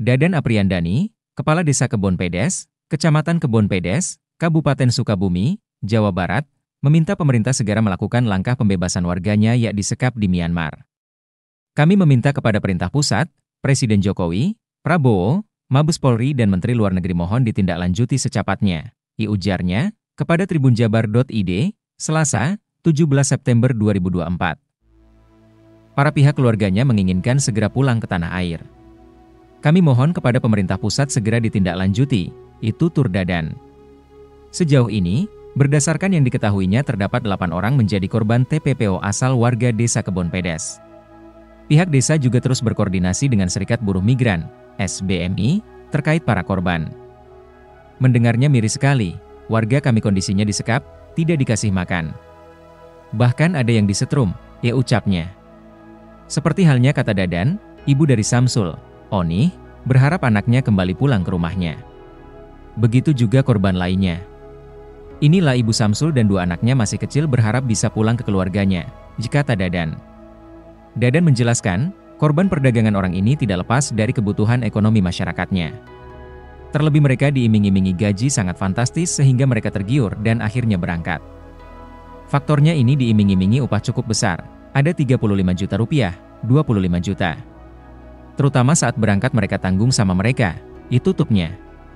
Dadan Apriandani, Kepala Desa Kebon Pedes, Kecamatan Kebon Pedes, Kabupaten Sukabumi, Jawa Barat, meminta pemerintah segera melakukan langkah pembebasan warganya yang disekap di Myanmar. Kami meminta kepada perintah pusat, Presiden Jokowi, Prabowo, Mabes Polri dan Menteri Luar Negeri mohon ditindaklanjuti secepatnya, ujarnya, kepada tribunjabar.id, Selasa, 17 September 2024. Para pihak keluarganya menginginkan segera pulang ke tanah air. Kami mohon kepada pemerintah pusat segera ditindaklanjuti, itu Tur Dadan. Sejauh ini, berdasarkan yang diketahuinya terdapat 8 orang menjadi korban TPPO asal warga Desa Kebon Pedes. Pihak desa juga terus berkoordinasi dengan Serikat Buruh Migran, SBMI, terkait para korban. Mendengarnya miris sekali, warga kami kondisinya disekap, tidak dikasih makan. Bahkan ada yang disetrum, ucapnya. Seperti halnya kata Dadan, ibu dari Samsul, Oni, berharap anaknya kembali pulang ke rumahnya. Begitu juga korban lainnya. Inilah ibu Samsul dan 2 anaknya masih kecil berharap bisa pulang ke keluarganya, kata Dadan. Dadan menjelaskan, korban perdagangan orang ini tidak lepas dari kebutuhan ekonomi masyarakatnya. Terlebih mereka diiming-imingi gaji sangat fantastis sehingga mereka tergiur dan akhirnya berangkat. Faktornya ini diiming-imingi upah cukup besar, ada 35 juta rupiah, 25 juta. Terutama saat berangkat mereka tanggung sama mereka, itu tutupnya.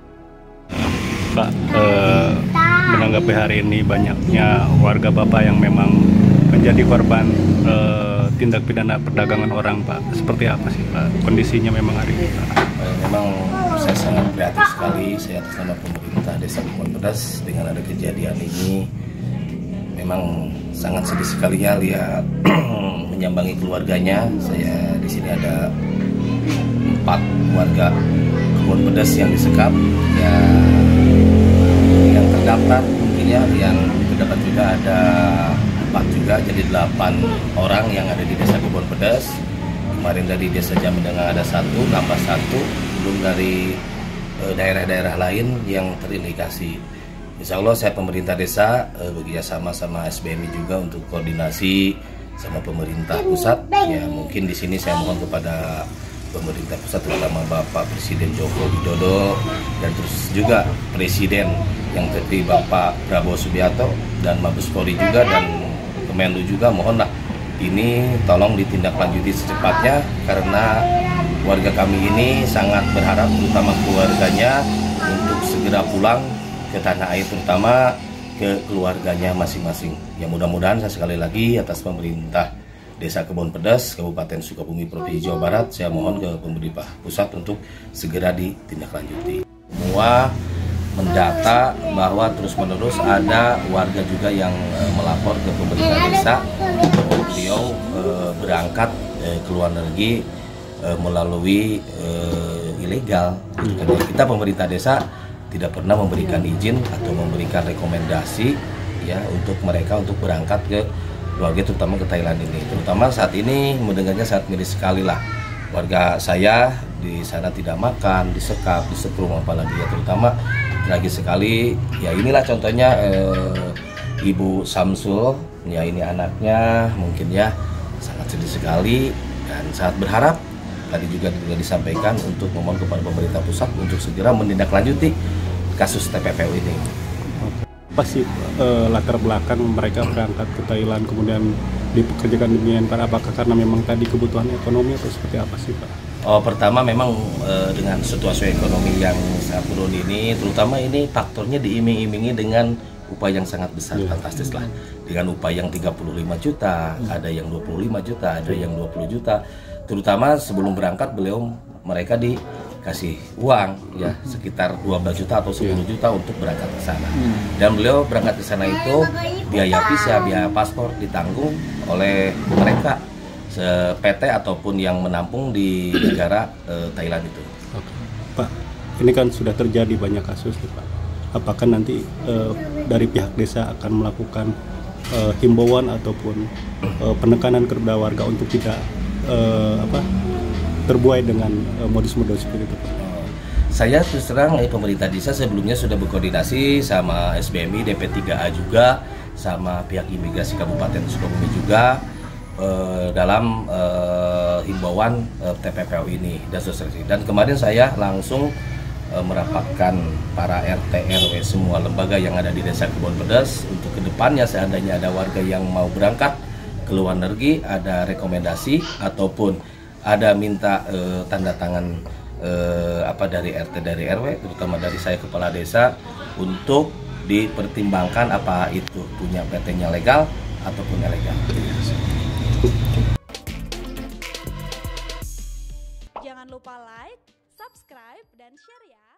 Pak, menanggapi hari ini banyaknya warga Bapak yang memang menjadi korban tindak pidana perdagangan orang, Pak. Seperti apa sih, Pak? Kondisinya memang hari ini, Pak? Memang saya sangat prihatin sekali, saya atas nama pemerintah Desa Kebon Pedes dengan ada kejadian ini. Memang sangat sedih sekali ya lihat menyambangi keluarganya. Saya di sini ada 4 warga Kebon Pedes yang disekap, ya, yang terdaftar mungkin ya, yang terdapat juga ada 4 juga, jadi 8 orang yang ada di Desa Kebon Pedes. Kemarin dari Desa Jammenengah ada 1, nambah 1, belum dari daerah-daerah lain yang terindikasi. Insya Allah saya pemerintah desa bekerjasama sama SBMI juga untuk koordinasi sama pemerintah pusat. Ya mungkin di sini saya mohon kepada pemerintah pusat, terutama Bapak Presiden Joko Widodo dan terus juga Presiden yang terpilih Bapak Prabowo Subianto dan Mabes Polri juga dan Kemenlu juga, mohonlah ini tolong ditindaklanjuti secepatnya karena warga kami ini sangat berharap terutama keluarganya untuk segera pulang ke tanah air, terutama ke keluarganya masing-masing. Ya mudah-mudahan saya sekali lagi atas pemerintah Desa Kebon Pedes, Kabupaten Sukabumi, Provinsi Jawa Barat, saya mohon ke pemerintah pusat untuk segera ditindaklanjuti. Semua mendata bahwa terus-menerus ada warga juga yang melapor ke pemerintah desa bahwa beliau berangkat ke luar negeri melalui ilegal. Kita pemerintah desa tidak pernah memberikan izin atau memberikan rekomendasi ya untuk mereka untuk berangkat ke keluarga, terutama ke Thailand ini. Terutama saat ini mendengarnya sangat miris sekali lah. Warga saya di sana tidak makan, disekap, disetrum, apalagi ya terutama tragis sekali. Ya inilah contohnya Ibu Samsul, ya ini anaknya mungkin ya sangat sedih sekali dan sangat berharap tadi juga disampaikan untuk memohon kepada pemerintah pusat untuk segera menindaklanjuti kasus TPPO ini. Apa sih latar belakang mereka berangkat ke Thailand kemudian dipekerjakan di Myanmar? Apakah karena memang tadi kebutuhan ekonomi atau seperti apa sih, Pak? Oh, pertama memang dengan situasi ekonomi yang sangat turun ini, terutama ini faktornya diiming-imingi dengan upah yang sangat besar, fantastis lah. Dengan upah yang 35 juta, ada yang 25 juta, ada yang 20 juta. Terutama sebelum berangkat mereka dikasih uang ya sekitar 12 juta atau 10 juta untuk berangkat ke sana. Dan beliau berangkat ke sana itu biaya visa, biaya paspor ditanggung oleh mereka PT ataupun yang menampung di negara Thailand itu. Oke. Pak, ini kan sudah terjadi banyak kasus nih, Pak. Apakah nanti dari pihak desa akan melakukan himbauan ataupun penekanan kepada warga untuk tidak terbuai dengan modus-modus seperti itu, Pak? Saya terus terang pemerintah desa sebelumnya sudah berkoordinasi sama SBMI, DP3A juga, sama pihak imigrasi Kabupaten Sukabumi juga. dalam himbauan TPPO ini dan sosialisasi. Dan kemarin saya langsung merapatkan para RT RW semua lembaga yang ada di Desa Kebon Pedas untuk kedepannya seandainya ada warga yang mau berangkat ke luar negeri, ada rekomendasi ataupun ada minta tanda tangan dari RT dari RW, terutama dari saya kepala desa, untuk dipertimbangkan apa itu punya PT-nya legal ataupun ilegal. Jangan lupa like, subscribe, dan share ya.